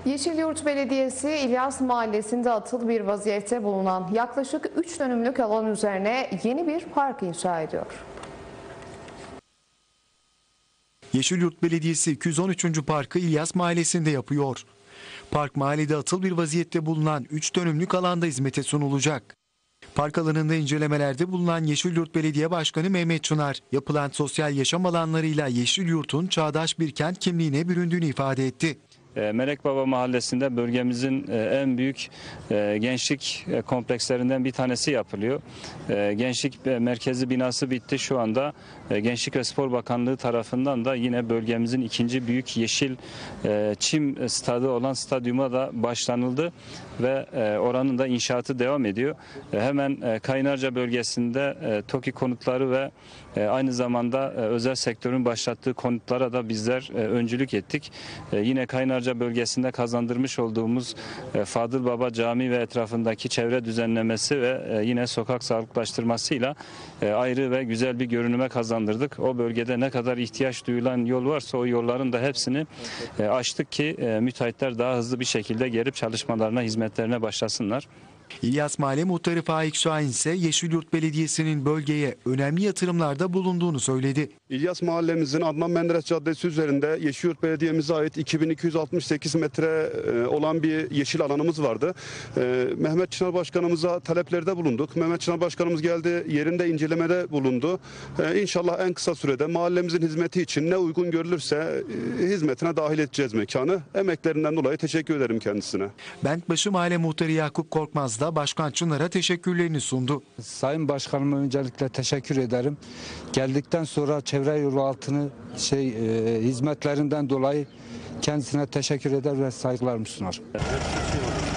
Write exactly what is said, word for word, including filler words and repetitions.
Yeşilyurt Belediyesi İlyas Mahallesi'nde atıl bir vaziyette bulunan yaklaşık üç dönümlük alan üzerine yeni bir park inşa ediyor. Yeşilyurt Belediyesi iki yüz on üçüncü parkı İlyas Mahallesi'nde yapıyor. Park mahallede atıl bir vaziyette bulunan üç dönümlük alanda hizmete sunulacak. Park alanında incelemelerde bulunan Yeşilyurt Belediye Başkanı Mehmet Çınar, yapılan sosyal yaşam alanlarıyla Yeşilyurt'un çağdaş bir kent kimliğine büründüğünü ifade etti. Melek Baba Mahallesi'nde bölgemizin en büyük gençlik komplekslerinden bir tanesi yapılıyor. Gençlik merkezi binası bitti. Şu anda Gençlik ve Spor Bakanlığı tarafından da yine bölgemizin ikinci büyük yeşil çim stadı olan stadyuma da başlanıldı ve oranın da inşaatı devam ediyor. Hemen Kaynarca bölgesinde TOKİ konutları ve aynı zamanda özel sektörün başlattığı konutlara da bizler öncülük ettik. Yine Kaynarca bölgesinde kazandırmış olduğumuz Fadıl Baba Camii ve etrafındaki çevre düzenlemesi ve yine sokak sağlıklaştırmasıyla ayrı ve güzel bir görünüme kazandırdık. O bölgede ne kadar ihtiyaç duyulan yol varsa o yolların da hepsini açtık ki müteahhitler daha hızlı bir şekilde gelip çalışmalarına, hizmetlerine başlasınlar. İlyas Mahalle Muhtarı Faik Şahin ise Yeşilyurt Belediyesi'nin bölgeye önemli yatırımlarda bulunduğunu söyledi. İlyas Mahallemizin Adnan Menderes Caddesi üzerinde Yeşilyurt Belediye'mize ait iki bin iki yüz altmış sekiz metre olan bir yeşil alanımız vardı. Mehmet Çınar Başkanımıza taleplerde bulunduk. Mehmet Çınar Başkanımız geldi, yerinde incelemede bulundu. İnşallah en kısa sürede mahallemizin hizmeti için ne uygun görülürse hizmetine dahil edeceğiz mekanı. Emeklerinden dolayı teşekkür ederim kendisine. Bentbaşı Mahalle Muhtarı Yakup Korkmaz da Başkan Çınar'a teşekkürlerini sundu. Sayın Başkanıma öncelikle teşekkür ederim. Geldikten sonra çevre yolu altını şey e, hizmetlerinden dolayı kendisine teşekkür eder ve saygılarımı sunar.